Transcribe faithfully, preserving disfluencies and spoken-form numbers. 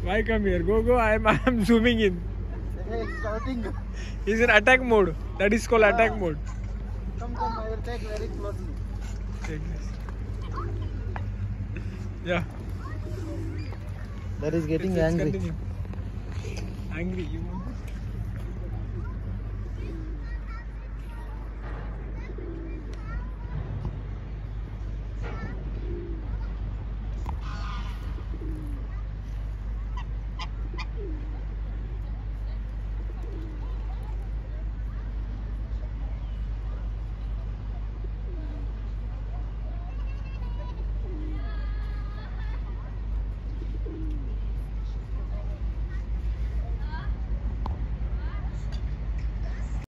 Why come here? Go, go. I am, I am zooming in. Hey, it's shouting. He's in attack mode. That is called attack mode. Come, come. I will take very closely. Take this. Yeah. That is getting Let's angry. Continue. Angry. You want